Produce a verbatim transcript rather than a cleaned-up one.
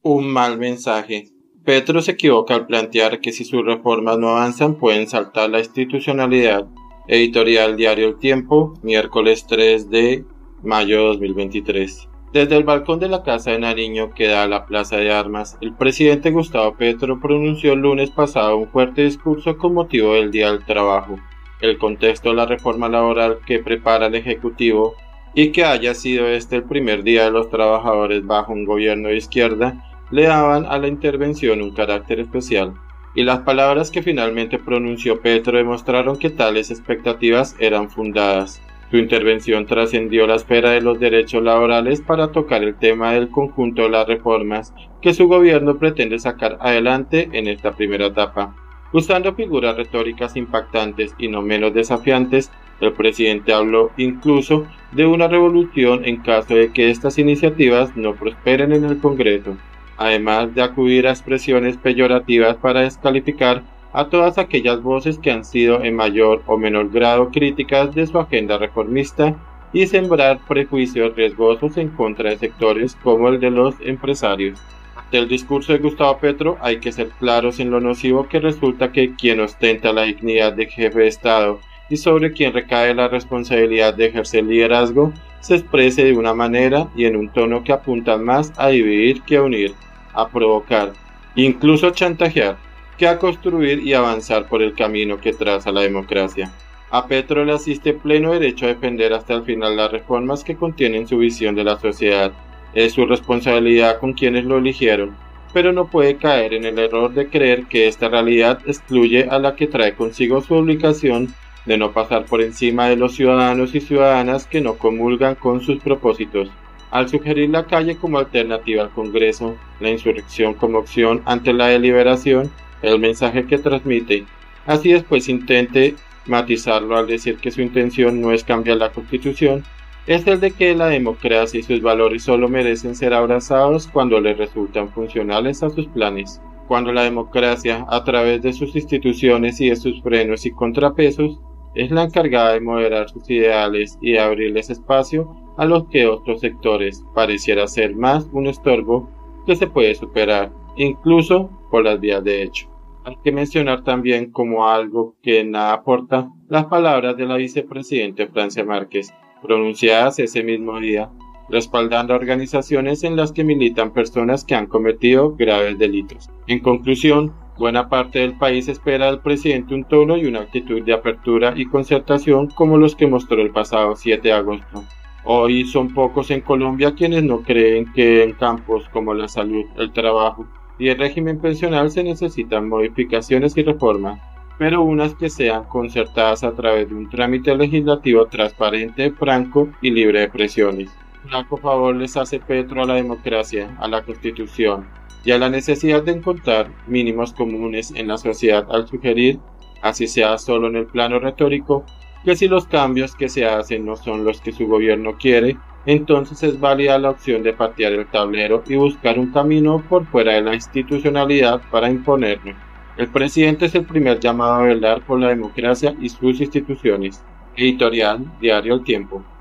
Un mal mensaje. Petro se equivoca al plantear que si sus reformas no avanzan pueden saltar la institucionalidad. Editorial Diario El Tiempo, miércoles tres de mayo de dos mil veintitrés. Desde el balcón de la Casa de Nariño que da a la Plaza de Armas, el presidente Gustavo Petro pronunció el lunes pasado un fuerte discurso con motivo del Día del Trabajo. El contexto de la reforma laboral que prepara el Ejecutivo y que haya sido este el primer día de los trabajadores bajo un gobierno de izquierda le daban a la intervención un carácter especial, y las palabras que finalmente pronunció Petro demostraron que tales expectativas eran fundadas. Su intervención trascendió la esfera de los derechos laborales para tocar el tema del conjunto de las reformas que su gobierno pretende sacar adelante en esta primera etapa. Usando figuras retóricas impactantes y no menos desafiantes, el presidente habló incluso de una revolución en caso de que estas iniciativas no prosperen en el Congreso, además de acudir a expresiones peyorativas para descalificar a todas aquellas voces que han sido en mayor o menor grado críticas de su agenda reformista y sembrar prejuicios riesgosos en contra de sectores como el de los empresarios. Ante el discurso de Gustavo Petro hay que ser claros en lo nocivo que resulta que quien ostenta la dignidad de jefe de Estado y sobre quien recae la responsabilidad de ejercer liderazgo se exprese de una manera y en un tono que apuntan más a dividir que a unir, a provocar, incluso a chantajear, que a construir y avanzar por el camino que traza la democracia. A Petro le asiste pleno derecho a defender hasta el final las reformas que contienen su visión de la sociedad. Es su responsabilidad con quienes lo eligieron, pero no puede caer en el error de creer que esta realidad excluye a la que trae consigo su obligación de no pasar por encima de los ciudadanos y ciudadanas que no comulgan con sus propósitos. Al sugerir la calle como alternativa al Congreso, la insurrección como opción ante la deliberación, el mensaje que transmite, así después intente matizarlo al decir que su intención no es cambiar la Constitución, es el de que la democracia y sus valores solo merecen ser abrazados cuando les resultan funcionales a sus planes. Cuando la democracia, a través de sus instituciones y de sus frenos y contrapesos, es la encargada de moderar sus ideales y de abrirles espacio a los que otros sectores pareciera ser más un estorbo que se puede superar, incluso por las vías de hecho. Hay que mencionar también como algo que nada aporta las palabras de la vicepresidenta Francia Márquez, pronunciadas ese mismo día, respaldando a organizaciones en las que militan personas que han cometido graves delitos. En conclusión, buena parte del país espera del presidente un tono y una actitud de apertura y concertación como los que mostró el pasado siete de agosto. Hoy son pocos en Colombia quienes no creen que en campos como la salud, el trabajo y el régimen pensional se necesitan modificaciones y reformas, pero unas que sean concertadas a través de un trámite legislativo transparente, franco y libre de presiones. Flaco favor les hace Petro a la democracia, a la Constitución y a la necesidad de encontrar mínimos comunes en la sociedad al sugerir, así sea solo en el plano retórico, que si los cambios que se hacen no son los que su gobierno quiere, entonces es válida la opción de patear el tablero y buscar un camino por fuera de la institucionalidad para imponerlo. El presidente es el primer llamado a velar por la democracia y sus instituciones. Editorial Diario El Tiempo.